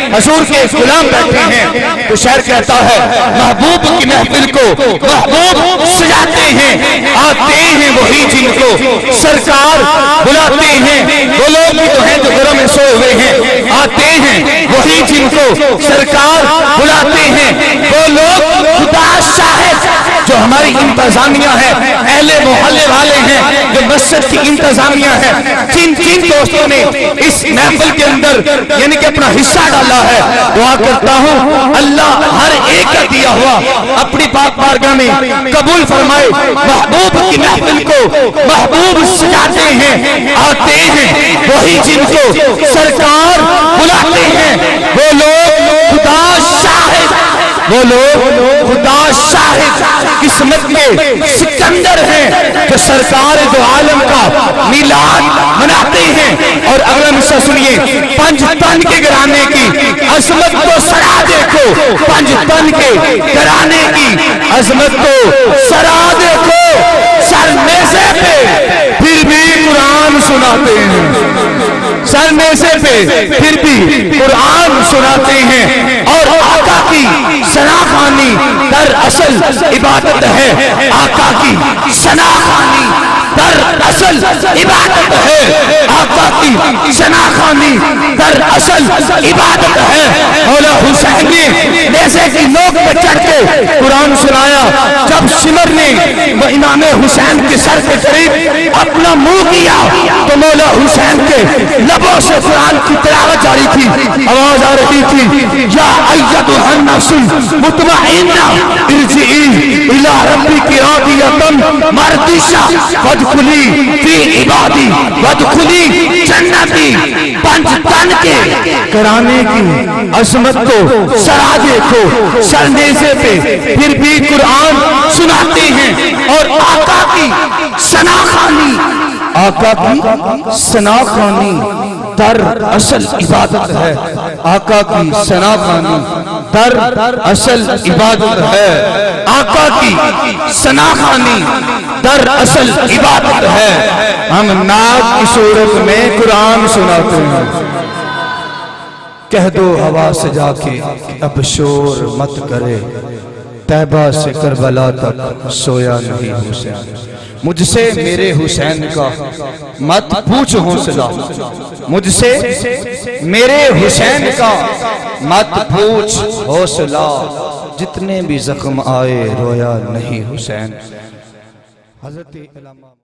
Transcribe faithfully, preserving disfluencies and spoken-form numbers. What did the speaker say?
हजूर के गुलाम बैठे हैं। तो शायर कहता है महबूब की महफिल को महबूब सजाते हैं, आते हैं वही जिनको सरकार बुलाते हैं। वो लोग भी तो हैं जो घरों में सोए हुए हैं, आते हैं वही जिनको सरकार बुलाते हैं। वो लोग खुदा शाहिद जो हमारी इंतजामिया है, अहले मोहल्ले वाले हैं, जो मस्जिद की इंतजामिया है, जिन जिन दोस्तों ने इस महफिल के अंदर यानी कि अपना हिस्सा डाला है, दुआ करता हूँ अल्लाह हर एक का दिया हुआ अपनी पाक बारगाह में कबूल फरमाए। महबूब की महफिल को महबूब सजाते हैं, आते हैं वही जिनको सरकार बुलाते हैं। वो लोग खुदा शाहिद, वो लोग खुदा शाहिद किस्मत के सिकंदर हैं जो सरकार दो आलम का मिलाद मनाते हैं। और अगला मिसरा सुनिए, पंज तन के घराने की अजमत को सरा देखो, पंज तन के घराने की अजमत को सरा देखो, सरनेज़े पे फिर भी कुरान सुनाते हैं, सरनेज़े पे फिर भी कुरान सुनाते हैं। और आका की सनाखानी दरअसल इबादत है, आका की सनाखानी दरअसल इबादत है, आका की सनाखानी दरअसल इबादत है। मौला हुसैन ने नेज़े की नोक पे चढ़ के कुरान सुनाया। जब सिमर ने वो इमाम हुसैन के सर के करीब अपना मुंह किया तो मौला हुसैन के लबों से कुरान की तिलावत जारी थी, आवाज आ रही थी, या अय्यतुहन नफ्सुल मुतमइन्ना इरजिई इला रब्बिकी रादियतन मर्दिया वदखुली फी इबादी वदखुली जन्नती। पंज तन के कराने की अजमत को सरा देखो, सरनेज़े पे फिर भी कुरान सुनाते हैं। और आका की सनाखानी, आका की सनाखानी दर असल इबादत है, आका की सनाखानी दर असल इबादत है, आका की सनाखानी दर असल इबादत है। हम नाक की सूरत में कुरान सुनाते हैं। कह दो हवा से जाके अब शोर मत करे, तैबा से करबला तक सोया नहीं हुसैन। मुझसे मेरे हुसैन का मत पूछ हौसला, मुझसे मेरे हुसैन का मत पूछ हौसला, जितने भी जख्म आए रोया नहीं हुसैन। हज़रत